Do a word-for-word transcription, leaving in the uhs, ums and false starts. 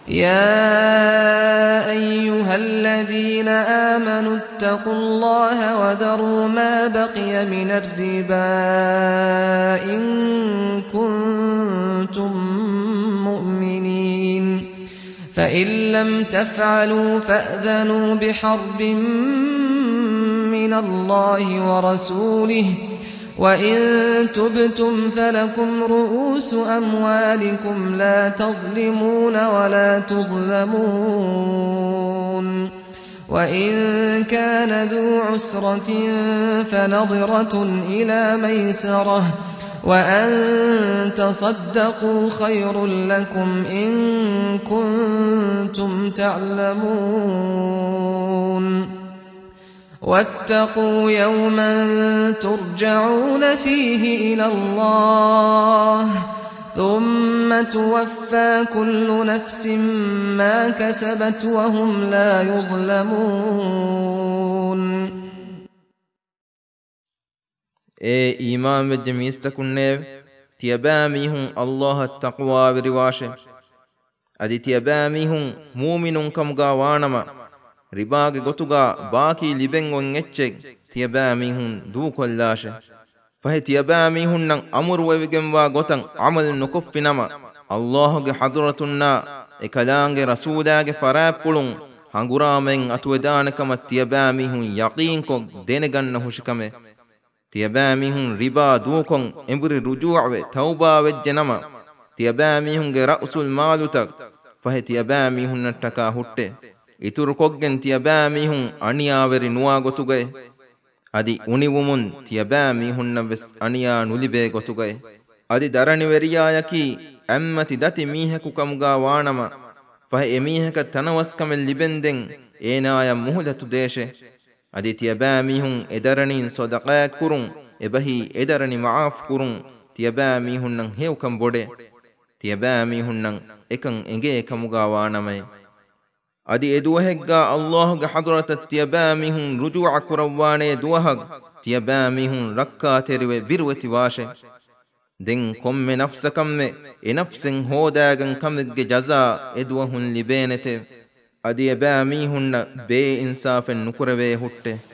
يا أيها الذين آمنوا اتقوا الله وذروا ما بقي من الربا إن كنتم مؤمنين فإن لم تفعلوا فأذنوا بحرب من الله ورسوله وإن تبتم فلكم رؤوس أموالكم لا تظلمون ولا تظلمون وإن كان ذو عسرة فنظرة إلى ميسرة وأن تصدقوا خير لكم إن كنتم تعلمون واتقوا يوما ترجعون فيه إلى الله ثم توفى كل نفس ما كسبت وهم لا يظلمون. اے ایمان وچ میستکنے تیبامیہم اللہ التقوى برواش ادی تیبامیہم مومنون کمگا وانما ರಿಬಾಗೆ ಗೊತುಗ ಬಾಕಿ ಲಿಬೆಂಗೊನ್ ಎಚ್ಚೆ ತಿಯಬಾಮಿಹುನ್ ದೂಕೊಲ್ಲಾಶೆ ಫಹೆ ತಿಯಬಾಮಿಹುನ್ ಅಮುರು ವೆವಿಗೆಂವಾ ಗೊತಂ ಅಮಲ್ ನುಕೊಫ್ಫಿನಮ ಅಲ್ಲಾಹುಗೆ ಹದ್ರತುನ್ನ ಎ ಕಲಾಂಗೆ ರಸೂಲಾಗೆ ಫರಾಪುಳುಂ ಹಂಗುರಾಮೆನ್ ಅತುವೆದಾನಕಮ ತಿಯಬಾಮಿಹುನ್ ಯಕೀನ್ ಕೊ ದೇನೆಗನ್ನ ಹುಶಿಕಮೆ ತಿಯಬಾಮಿಹುನ್ ರಿಬಾ ದೂಕೊನ್ ಎಂಬುರಿ ರುಜೂಅವೆ ತೌಬಾ ವೆಜ್ಜೆನಮ ತಿಯಬಾಮಿಹುನ್ಗೆ ರಅಸುಲ್ ಮಾಲುತಕ್ ಫಹೆ ತಿಯಬಾಮಿಹುನ್ ನಟ್ಟಕಾ ಹುಟ್ಟೆ ಇತುರು ಕೊಗ್ಗೆನ್ ತಿಯಬಾಮಿಹುನ್ ಅಣಿಯಾವೆರಿ ನುವಾ ಗೊತುಗೈ ಅದಿ ಉಣಿವುಮುನ್ ತಿಯಬಾಮಿಹುನ್ನ ವೆಸ್ ಅಣಿಯಾ ನುಲಿಬೆ ಗೊತುಗೈ ಅದಿ ದರಣಿವೆರಿಯಾಯಕಿ ಅಮ್ಮತಿ ದತಿ ಮೀಹಕು ಕಮ್ಗಾ ವಾಣಮ ಫಹ ಎಮೀಹಕ ತನವಸ್ಕಮೆಲ್ ಲಿಬೆಂದೆನ್ ಏನಾಯ ಮುಹುಲತು ದೇಶೆ ಅದಿ ತಿಯಬಾಮಿಹುನ್ ಎದರಣಿನ್ ಸೊದಕಾ ಕುರುಂ ಎಬಹಿ ಎದರಣಿ ಮಾಫ್ ಕುರುಂ ತಿಯಬಾಮಿಹುನ್ನಂ ಹೇವ್ಕಂ ಬೊಡೆ ತಿಯಬಾಮಿಹುನ್ನಂ ಎಕಂ ಎಂಗೆ ಕಮುಗಾ ವಾಣಮೈ ಅದಿ ಎದುವಹೆಗ್ಗ ಅಲ್ಲಾಹುಗೆ ಹದ್ರತ ತಿಯಬಾಮಿಹುನ್ ರುಜುಅ ಕುರವ್ವಾನೆ ದುವಹಗ್ ತಿಯಬಾಮಿಹುನ್ ರಕ್ಕಾ ತೆರಿವೆ ಬಿರುವತಿ ವಾಶೆ ದೆನ್ ಕೊಮ್ಮೆ ನಫ್ಸಕಮ್ಮೆ ಎ ನಫ್ಸೆನ್ ಹೋದಾಗನ್ ಕಮಿಗ್ಗೆ ಜಜಾ ಎದುವಹುನ್ ಲಿಬೇನೆತೆ ಅದಿ ಎಬಾಮಿಹುನ್ನ ಬೇ ಇನ್ಸಾಫೆನ್ ನುಕುರವೇ ಹುಟ್ಟೆ